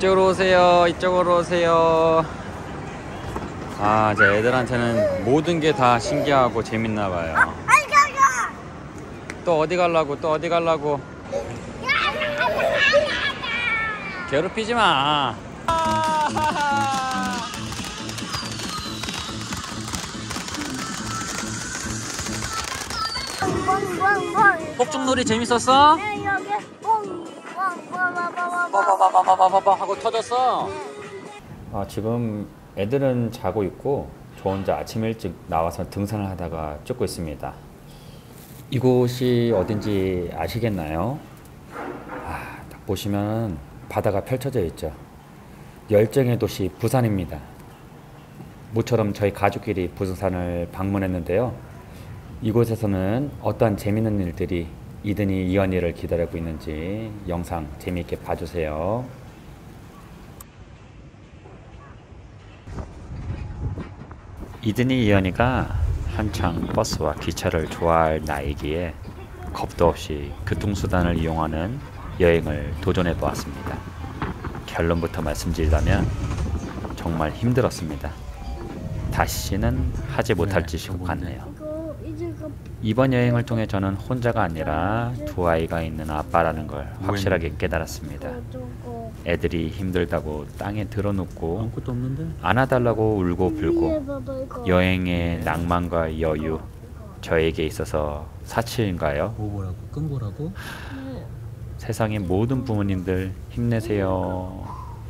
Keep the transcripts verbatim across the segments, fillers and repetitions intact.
이쪽으로 오세요. 이쪽으로 오세요. 아, 제 애들한테는 모든 게 다 신기하고 재밌나 봐요. 또 어디 가려고? 또 어디 가려고? 괴롭히지 마. 폭죽놀이 재밌었어? 네, 여기 빠바바바바바바 하고 터졌어. 아, 지금 애들은 자고 있고 저 혼자 아침 일찍 나와서 등산을 하다가 찍고 있습니다. 이곳이 어딘지 아시겠나요? 아, 딱 보시면 바다가 펼쳐져 있죠. 열정의 도시 부산입니다. 모처럼 저희 가족끼리 부산을 방문했는데요. 이곳에서는 어떠한 재밌는 일들이 이든이 이언이를 기다리고 있는지 영상 재미있게 봐주세요. 이든이 이언이가 한창 버스와 기차를 좋아할 나이기에 겁도 없이 교통수단을 이용하는 여행을 도전해 보았습니다. 결론부터 말씀드리자면 정말 힘들었습니다. 다시는 하지 못할 짓인 것 같네요. 이번 여행을 통해 저는 혼자가 아니라 두 아이가 있는 아빠라는 걸 확실하게 깨달았습니다. 애들이 힘들다고 땅에 드러눕고 안아달라고 울고 불고 여행의 낭만과 여유, 저에게 있어서 사치인가요? 뭐라고? 끈거라고? 세상의 모든 부모님들 힘내세요.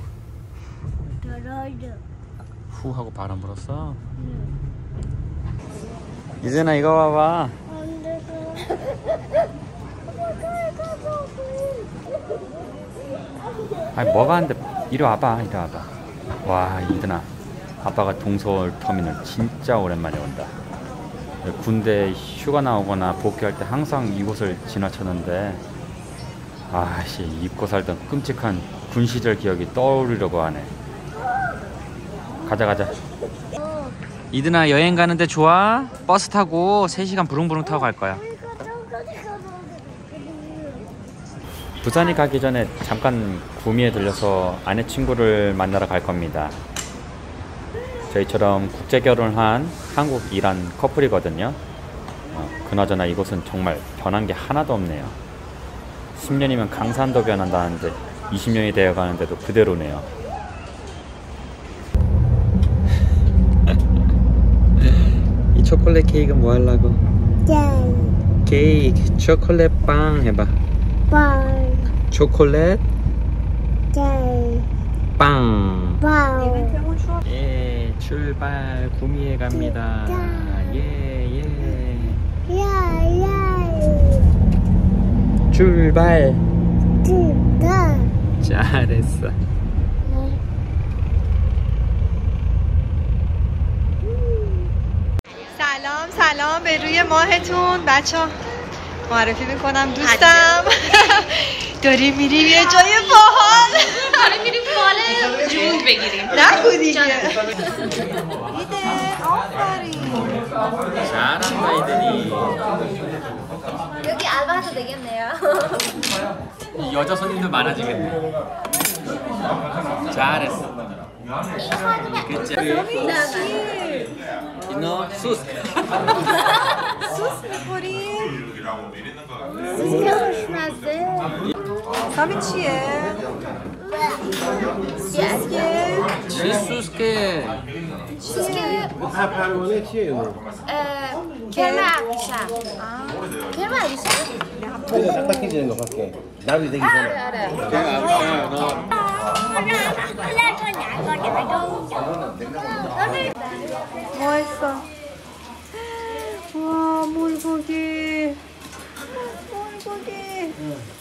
후 하고 바람 불었어? 이제나 이거 봐봐. 아니 뭐가 안돼. 이리 와봐. 이리 와봐. 와, 이든아, 아빠가 동서울 터미널 진짜 오랜만에 온다. 군대 휴가 나오거나 복귀할 때 항상 이곳을 지나쳤는데 아씨, 잊고 살던 끔찍한 군 시절 기억이 떠오르려고 하네. 가자 가자. 이든아, 여행 가는데 좋아? 버스 타고 세 시간 부릉부릉 타고 갈 거야. 부산에 가기 전에 잠깐 구미에 들려서 아내 친구를 만나러 갈 겁니다. 저희처럼 국제 결혼한 한국 이란 커플이거든요. 어, 그나저나 이곳은 정말 변한 게 하나도 없네요. 십 년이면 강산도 변한다는데 이십 년이 되어 가는데도 그대로네요. 이 초콜릿 케이크는 뭐 하려고? 케이크, 초콜릿 빵 해봐. 빵. 초콜릿 네. 빵. 빵. 예, 출발. 구미에 갑니다. 예, 예. 야야. 출발. 출발. 잘했어. سلام سلام به روی ماهتون بچه. معرفی میکنم دوستم. داریم میریم یه جای باحال. داریم میریم فال جوند بگیریم. نگو دیگه. 잘한다, 이든이. 여기 알바해도 되겠네요. 여자 손님들 많아지겠네. 잘했어. 그치? 이너 수스. سوس میخوریم. خوشمزه. حسابی چیه؟ چی سوسکه؟ پروانه چیه اون؟ کرم ابریشم. کرم ابریشم؟ 딱 닦이지는 거 같게. 나도 되기 전에. 맛있어. 와, 물고기. 물고기.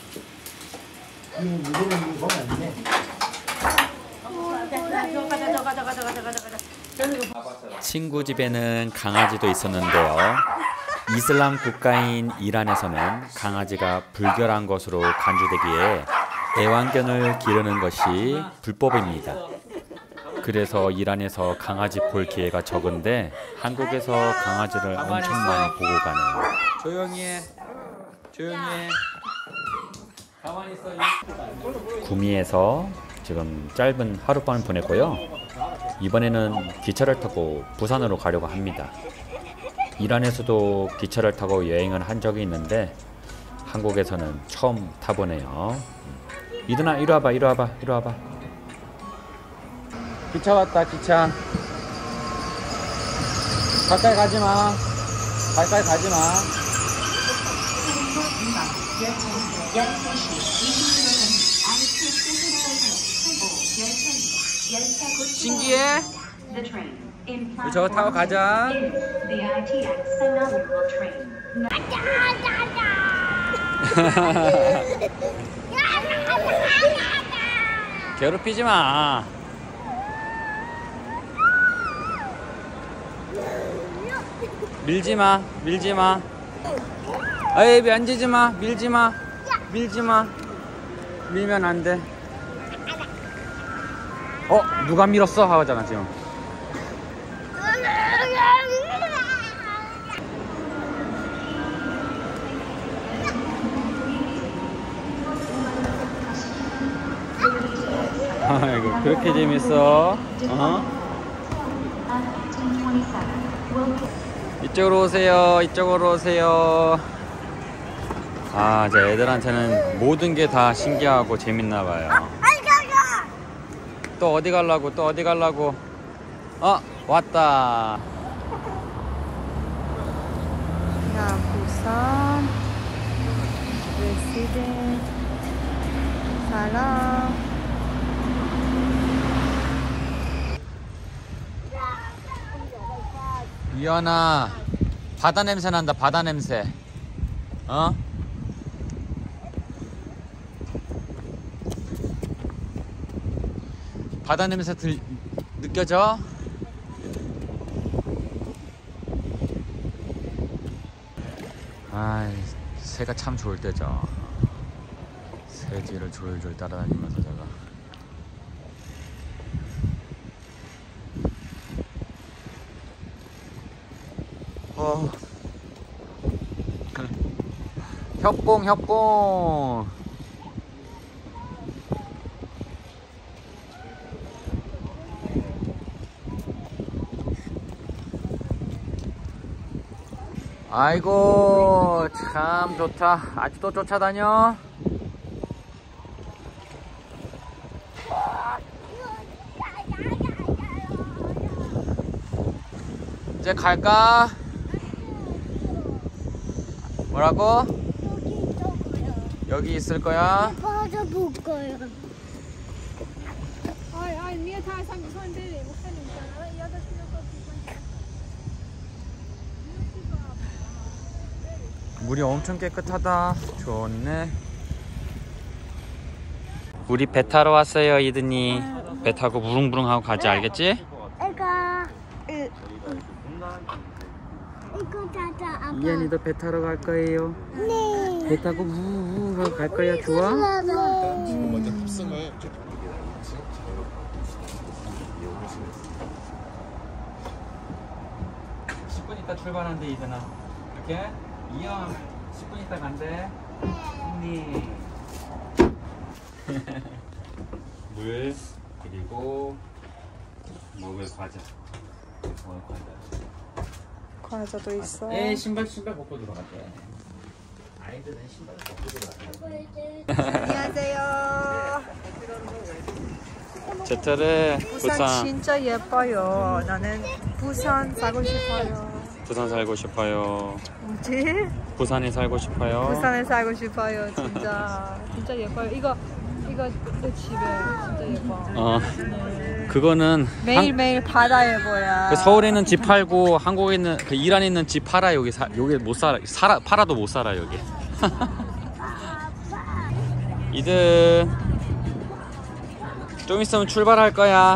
친구 집에는 강아지도 있었는데요. 이슬람 국가인 이란에서는 강아지가 불결한 것으로 간주되기에 애완견을 기르는 것이 불법입니다. 그래서 이란에서 강아지 볼 기회가 적은데 한국에서 강아지를 엄청 많이 보고 가네요. 조용히 해. 조용히 해. 가만히 있어. 구미에서 지금 짧은 하룻밤을 보냈고요. 이번에는 기차를 타고 부산으로 가려고 합니다. 이란에서도 기차를 타고 여행을 한 적이 있는데 한국에서는 처음 타보네요. 이든아 이리 와봐 이리 와봐 이리 와봐. 기차 왔다 기차. 가까이 가지마. 가까이 가지마. 신기해? 우리 저거 타고 가자. 괴롭히지 마. 밀지 마, 밀지 마. 에이, 만지지 마, 밀지 마, 밀지 마. 밀면 안 돼. 어, 누가 밀었어? 하잖아 지금. 아이고, 그렇게 재밌어? 어? 이쪽으로 오세요. 이쪽으로 오세요. 아, 제 애들한테는 모든 게 다 신기하고 재밌나 봐요. 또 어디 가려고? 또 어디 가려고? 어, 왔다. 야, 부산 레시덴트 사랑. 이현아, 바다 냄새 난다. 바다 냄새. 어? 바다 냄새 들, 느껴져? 아, 새가 참 좋을 때죠. 새지를 졸졸 따라다니면서 제가. 어. 협공 협공. 아이고 참 좋다. 아직도 쫓아다녀. 이제 갈까? 뭐라고? 여기 있을 거야? 맞아 볼 거야. 물이 엄청 깨끗하다. 좋네. 우리 배 타러 왔어요, 이든이. 배 타고 부릉부릉 하고 가지, 알겠지? 이거 이거 자자 아빠. 이현이도 배 타러 갈 거예요. 네. 배 타고 우우 하고 갈 거야. 좋아? 네. 먼저 탑승을. 십 분 있다 출발한대, 이든아. 이렇게? 이현 십 분 있다 간대. 언니. 물 그리고 먹을 과자. 먹을 과자. 과자도 있어. 에 신발 신발 벗고 들어갔대. 아이들은 신발 벗고 들어갔대. 안녕하세요. 제트를 부산, 부산 진짜 예뻐요. 나는 부산 살고 싶어요. 부산 살고 싶어요. 뭐지? 부산에 살고 싶어요. 부산에 살고 싶어요. 진짜 진짜 예뻐요. 이거 이거 내 집에 진짜 예뻐. 어 그거는 매일 한- 매일 바다에 보여. 그 서울에 있는 집 팔고 한국에 있는 그 이란에 있는 집 팔아. 여기 사 여기 못 살아. 살아 팔아도 못 살아 여기. 이들 좀 있으면 출발할 거야.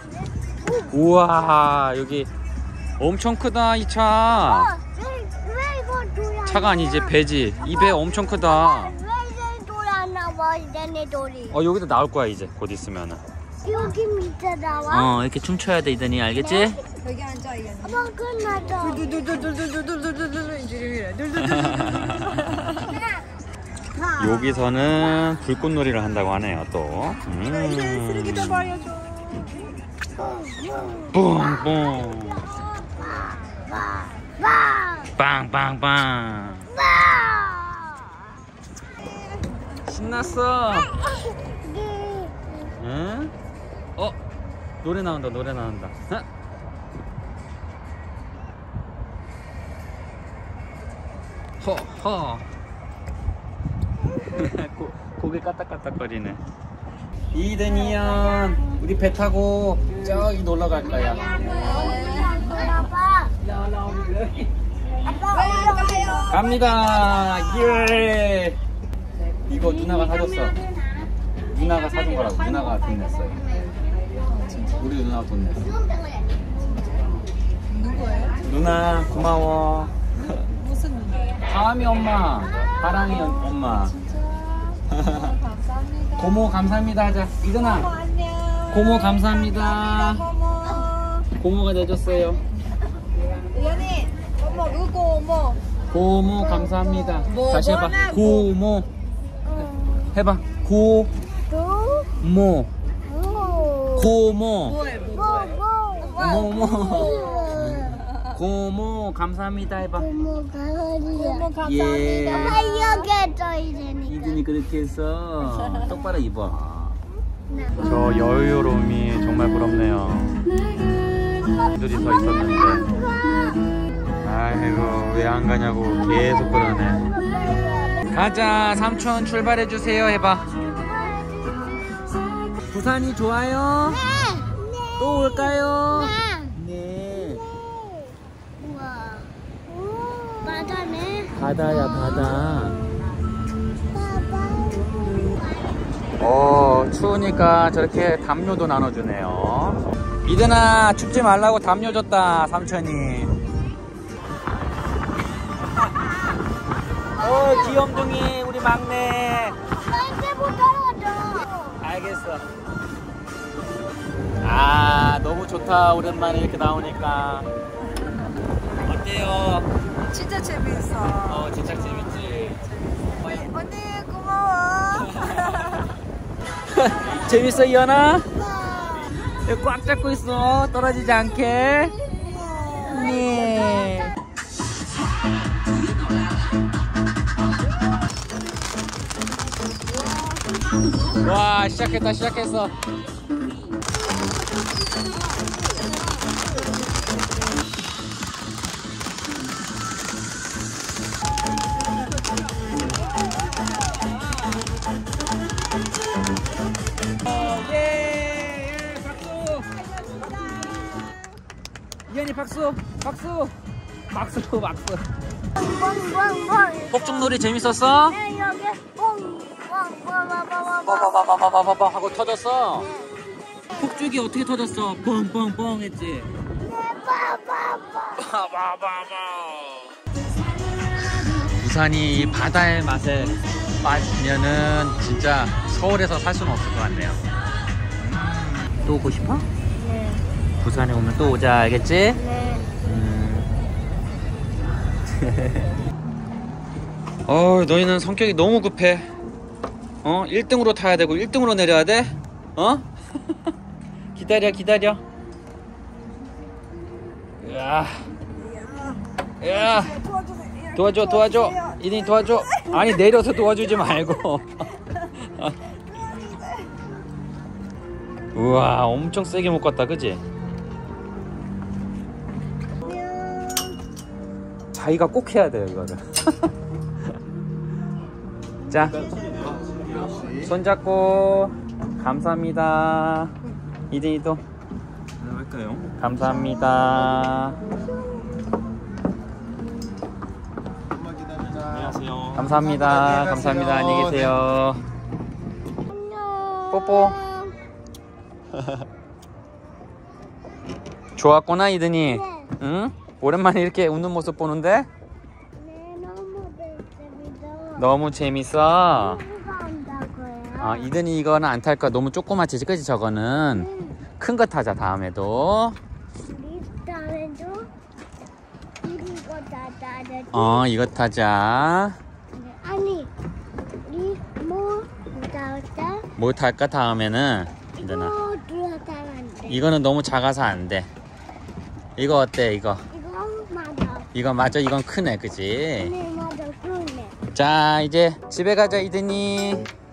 우와 여기 엄청 크다 이 차. 왜, 왜 이거 돌아? 차가 아니지 배지. 이 배 엄청 크다. 왜 이제 돌아 나와 이제 돌이? 어 여기도 나올 거야 이제 곧 있으면은. 여기 밑에 나와? 어 이렇게 춤춰야 돼 이더니 알겠지? 여기 앉아 이게. 아빠 끝났어. 둘둘둘둘둘둘둘둘둘둘 이제 이래. 둘둘둘둘둘. 여기서는 불꽃놀이를 한다고 하네요 또. 음. 뿡뿡 빵빵빵. 신났어. 응? 어? 노래 나온다 노래 나온다. 어? 허허. 고, 고개 까딱까딱거리네. 이든이연 우리 배 타고 저기 놀러 갈 거야. 아빠. 아빠. 갑니다. 예. 이거 누나가 사줬어. 누나가 사준 거라고. 누나가 돈 냈어요. 우리 누나가 돈 냈어. 누구예요? 누나 고마워. 무슨 누구예요? 다음이 엄마, 바람이 엄마. 감사합니다. 고모 감사합니다 하자. 이든아. 안녕. 고모 감사합니다. 고모. 고모가 내줬어요. 연이 고모 누구 고모? 고모 감사합니다. 뭐, 다시 해봐. 뭐라고? 고모. 해봐. 고모. 오. 고모. 뭐해 뭐 뭐해? 고모. 고모 감사합니다 해봐. 고모 고모 가을이야. 예. 살려겠어 이제니까. 이든이 그렇게 해서 똑바로 입어. 저 여유로움이 정말 부럽네요. 둘이 서 있었는데 아이고 왜 안 가냐고 계속 그러네. 가자 삼촌 출발해 주세요 해봐. 부산이 좋아요? 또 올까요? 네. 우와. 바다네. 바다야 바다. 어 추우니까 저렇게 담요도 나눠주네요. 이든아 춥지 말라고 담요 줬다 삼촌이. 어 귀염둥이 우리 막내. 나한테 못 떨어져. 알겠어. 아 너무 좋다 오랜만에 이렇게 나오니까. 어때요? 진짜 재밌어. 어 진짜 재밌지. 언니 고마워. 재밌어 이현아? 여기 꽉 잡고 있어 떨어지지 않게. 네. 와 시작했다 시작했어. 예, 예, 박수. 이현이 박수, 박수, 박수, 박수. 뻥뻥뻥. 폭죽놀이 재밌었어? 네 여기 뻥뻥뻥뻥뻥뻥. 빠바바바바바바 하고 터졌어. 폭죽이 어떻게 터졌어? 뻥뻥뻥 했지. 빠바바바. 부산이 이 바다의 맛에 빠지면은 진짜 서울에서 살 수는 없을 것 같네요. 음, 또 오고 싶어? 네. 부산에 오면 또 오자 알겠지? 네. 음. 어 너희는 성격이 너무 급해. 어 일 등으로 타야 되고 일 등으로 내려야 돼? 어? 기다려 기다려. 야, 야, 도와줘 도와줘. 이든이 도와줘. 아니 내려서 도와주지 말고. 우와 엄청 세게 묶었다 그지? 자기가 꼭 해야 돼요 이거를. 자 손잡고 감사합니다. 이든이도 할까요? 감사합니다. 안녕하세요. 감사합니다. 감사합니다. 안녕히 계세요. 뽀뽀. 좋았구나 이든이. 응? 오랜만에 이렇게 웃는 모습 보는데 네 너무 재밌어. 너무 재밌어. 누가 한다고요? 아 이든이 이거는 안 탈 거야. 너무 조그맣지 그지? 저거는 큰 거 타자 다음에도. 우리 다음에도 이거 다 따르지. 어 이거 타자. 아니 뭐 탈까 다음에는? 이드나. 이거 들어가면 안 돼. 이거는 너무 작아서 안 돼. 이거 어때 이거? 이거 맞아. 이거 맞아? 이건 크네 그지? 네, 맞아. 그러네. 자 이제 집에 가자 이드니.